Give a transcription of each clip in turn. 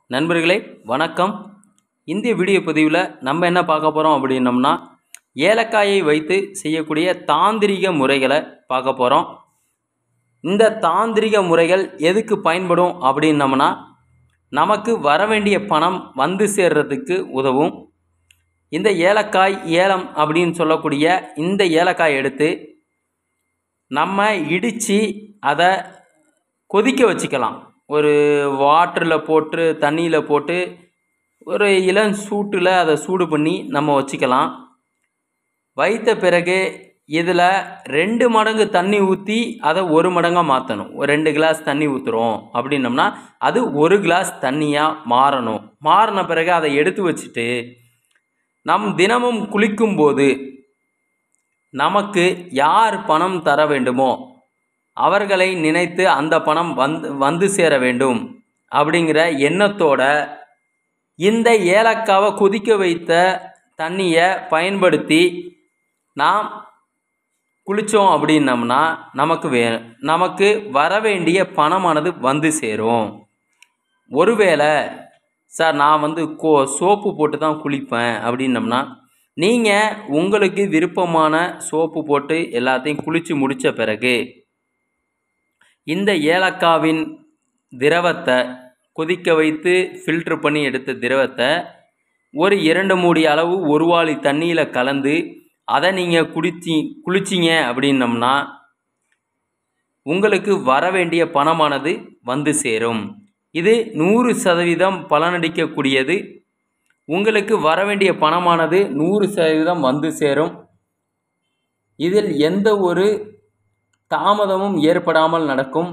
நண்பர்களே வணக்கம். இந்த வீடியோ பதிவில் நம்ம என்ன பார்க்க போகிறோம் அப்படின்னம்னா, ஏலக்காயை வைத்து செய்யக்கூடிய தாந்திரிக முறைகளை பார்க்க போகிறோம். இந்த தாந்திரிக முறைகள் எதுக்கு பயன்படும் அப்படின்னம்னா, நமக்கு வர வேண்டிய பணம் வந்து சேர்றதுக்கு உதவும். இந்த ஏலக்காய் ஏலம் அப்படின்னு சொல்லக்கூடிய இந்த ஏலக்காய் எடுத்து நம்ம இடித்து அதை கொதிக்க வச்சுக்கலாம். ஒரு வாட்டரில் போட்டு தண்ணியில் போட்டு ஒரு இளம் சூட்டில் அதை சூடு பண்ணி நம்ம வச்சுக்கலாம். வைத்த பிறகு இதில் 2 மடங்கு தண்ணி ஊற்றி அதை 1 மடங்காக மாற்றணும். ஒரு 2 கிளாஸ் தண்ணி ஊற்றுறோம் அப்படின்னம்னா அது 1 கிளாஸ் தண்ணியாக மாறணும். மாறின பிறகு அதை எடுத்து வச்சுட்டு நம் தினமும் குளிக்கும்போது நமக்கு யார் பணம் தர வேண்டுமோ அவர்களை நினைத்து அந்த பணம் வந்து சேர வேண்டும் அப்படிங்கிற எண்ணத்தோட இந்த ஏலக்காவை கொதிக்க வைத்த தண்ணியை பயன்படுத்தி நாம் குளித்தோம் அப்படின்னம்னா நமக்கு வர வேண்டிய பணமானது வந்து சேரும். ஒருவேளை சார் நான் சோப்பு போட்டு தான் குளிப்பேன் அப்படின்னம்னா நீங்கள் உங்களுக்கு விருப்பமான சோப்பு போட்டு எல்லாத்தையும் குளித்து முடித்த பிறகு இந்த ஏலக்காவின் திரவத்தை கொதிக்க வைத்து ஃபில்ட்ரு பண்ணி எடுத்த திரவத்தை ஒரு 2 மூடி அளவு 1 வாளி தண்ணியில் கலந்து அதை நீங்கள் குளிச்சிங்க அப்படின்னம்னா உங்களுக்கு வர வேண்டிய பணமானது வந்து சேரும். இது 100% பலனளிக்கக்கூடியது. உங்களுக்கு வர வேண்டிய பணமானது 100% வந்து சேரும். இதில் எந்த ஒரு தாமதமும் ஏற்படாமல் நடக்கும்.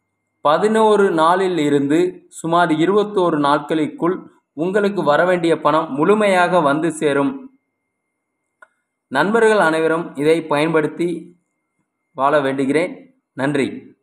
11 நாளில் இருந்து சுமார் 21 நாட்களுக்குள் உங்களுக்கு வர வேண்டிய பணம் முழுமையாக வந்து சேரும். நண்பர்கள் அனைவரும் இதை பயன்படுத்தி வாழ வேண்டுகிறேன். நன்றி.